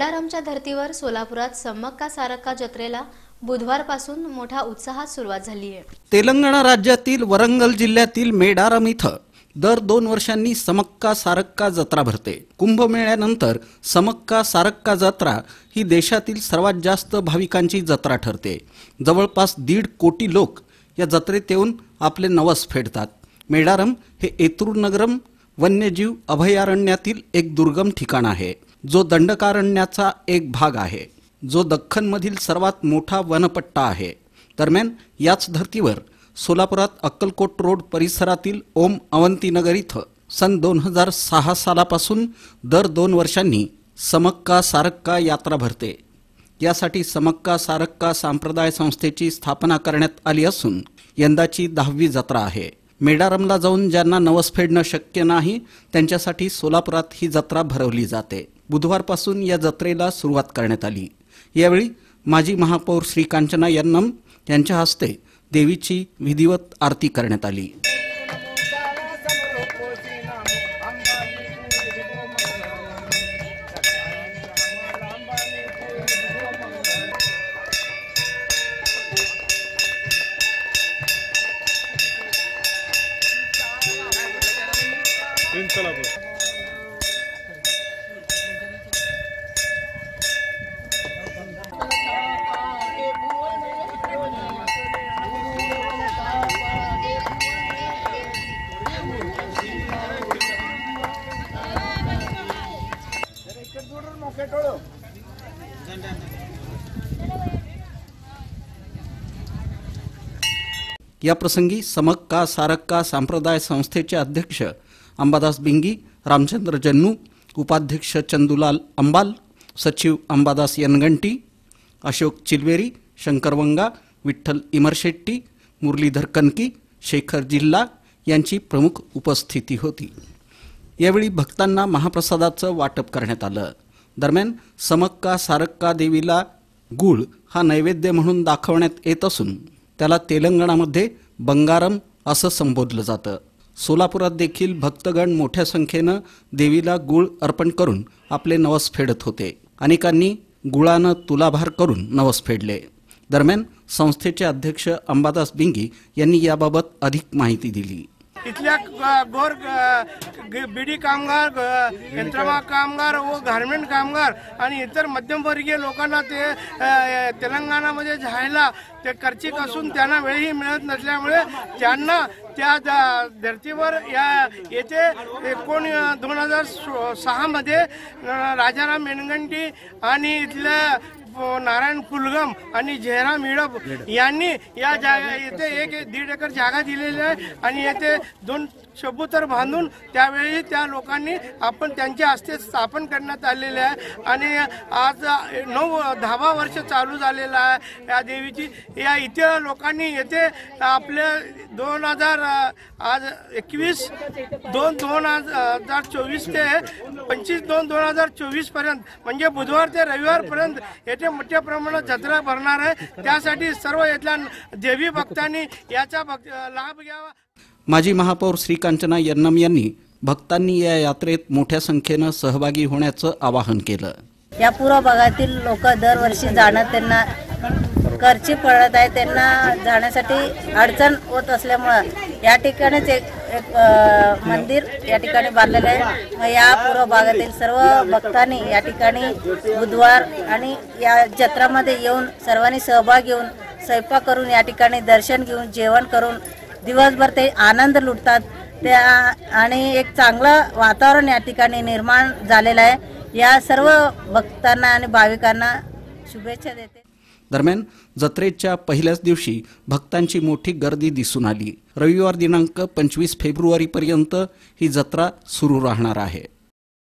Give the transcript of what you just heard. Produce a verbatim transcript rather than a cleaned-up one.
मेडारमच्या धर्तीवर सोलापुरात समक्का सारक्का जत्रेला बुधवारपासून मोठा उत्साहात सुरुवात झाली आहे। तेलंगणा राज्यातील वरंगल जिल्ह्यातील मेडारम इथं दर दोन वर्षांनी समक्का सारक्का जत्रा भरते। कुंभमेळ्यानंतर समक्का सारक्का जत्रा ही देशातील सर्वात जास्त भाविकांची जत्रा ठरते। जवळपास दीड कोटी लोक या जत्रेत येऊन आपले नवस फेडतात। मेडारम हे एतुरनगरम वन्यजीव अभयारण्यातील एक दुर्गम ठिकाण आहे, जो दंडकारण्याचा एक भाग आहे, जो दख्खनमधील सर्वात मोठा वनपट्टा आहे। दरम्यान याच धर्तीवर सोलापुरात अक्कलकोट रोड परिसरातील ओम अवंतीनगर इथं सन दोन हजार सहा सालापासून दर दोन वर्षांनी समक्का सारक्का यात्रा भरते। यासाठी समक्का सारक्का संप्रदाय संस्थेची स्थापना करण्यात आली असून यंदाची दहावी जत्रा आहे। मेडारमला जाऊन ज्यांना नवस फेडणं शक्य नाही त्यांच्यासाठी सोलापुरात ही जत्रा भरवली जाते। बुधवारपासून या जत्रेला सुरुवात करण्यात आली। यावेळी माजी महापौर श्री कांचना यन्नम यांच्या हस्ते देवीची विधिवत आरती करण्यात आली। या प्रसंगी समक्का सारक्का संप्रदाय संस्थेचे अध्यक्ष अंबादास बिंगी, रामचंद्र जन्नू, उपाध्यक्ष चंदुलाल अंबाल, सचिव अंबादास यनगंटी, अशोक चिलवेरी, शंकर वंगा, विठ्ठल इमरशेट्टी, मुरलीधर कनकी, शेखर जिल्ला यांची प्रमुख उपस्थिती होती। यावेळी भक्तांना महाप्रसादाचं वाटप करण्यात आलं। दरम्यान समक्का सारक्का देवीला गुळ हा नैवेद्य म्हणून दाखवण्यात येत असून त्याला तेलंगणामध्ये बंगारम असं संबोधलं जातं। सोलापुरात देखील भक्तगण मोठ्या संख्येनं देवीला गुळ अर्पण करून आपले नवस फेडत होते। अनेकांनी गुळानं तुलाभार करून नवस फेडले। दरम्यान संस्थेचे अध्यक्ष अंबादास बिंगी यांनी याबाबत अधिक माहिती दिली। इथल्या गोर बिडी कामगार, यंत्रमा कामगार व गारमेंट कामगार आणि इतर मध्यमवर्गीय लोकांना ते तेलंगणामध्ये जायला ते खर्चिक असून त्यांना वेळही मिळत नसल्यामुळे त्यांना त्या धर्तीवर या येथे एकोण दोन हजार सहा मध्ये राजाराम मेनगंटी आणि इथल्या नारायण कुलगम आणि जयराम इडप यांनी या जागा येथे एक दीड एकर जागा दिलेली आहे आणि येथे दोन चबूतर बांधून त्यावेळी त्या लोकांनी आपण त्यांच्या हस्ते स्थापन करण्यात आलेले आहे आणि आज नऊ दहा वर्ष चालू झालेला आहे या देवीची। या इथे लोकांनी येथे आपले दोन हजार आज एकवीस दोन दोन हजार चोवीस ते पंचवीस दोन दोन हजार चोवीस पर्यंत म्हणजे बुधवार ते रविवारपर्यंत येथे मोठ्या प्रमाणात जत्रा भरणार आहे। त्यासाठी सर्व इथल्या देवी भक्तांनी याचा लाभ घ्यावा। माजी महापौर श्री कांचना यन्नम यांनी भक्तांनी या यात्रेत मोठ्या संख्येनं सहभागी होण्याचं आवाहन केलं। या पूर्व भागातील लोक दरवर्षी जाणं त्यांना खर्ची पडत आहे, त्यांना जाण्यासाठी अडचण होत असल्यामुळे या ठिकाणीच एक एक मंदिर या ठिकाणी बांधलेलं आहे। मग या पूर्व भागातील सर्व भक्तांनी या ठिकाणी बुधवार आणि या जत्रामध्ये येऊन सर्वांनी सहभाग घेऊन स्वयंपाक करून या ठिकाणी दर्शन घेऊन जेवण करून दिवसभर ते आनंद लुटतात त्या आणि एक चांगलं वातावरण या ठिकाणी निर्माण झालेलं आहे। या सर्व भक्तांना आणि भाविकांना शुभेच्छा देते। दरम्यान जत्रेच्या पहिल्याच दिवशी भक्तांची मोठी गर्दी दिसून आली। रविवार दिनांक पंचवीस फेब्रुवारी पर्यंत ही जत्रा सुरू राहणार आहे।